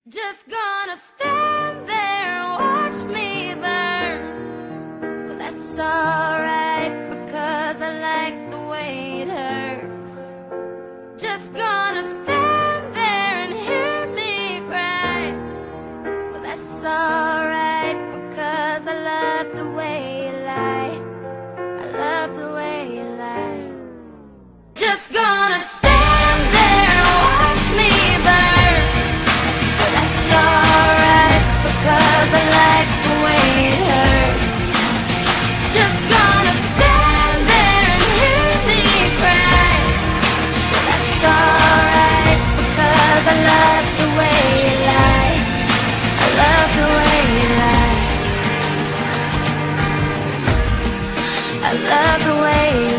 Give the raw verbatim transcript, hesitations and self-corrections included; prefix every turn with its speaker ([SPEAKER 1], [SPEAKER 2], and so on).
[SPEAKER 1] Just gonna stand there and watch me burn. Well, that's alright, because I like the way it hurts. Just gonna stand there and hear me cry. Well, that's alright, because I love the way you lie. I love the way you lie. Just gonna stand there and watch me burn. Well, that's alright, because I like the way it hurts. Just gonna stand there and hear me cry. Well, that's alright, because I love the way you lie. I love the way you lie. I love the way you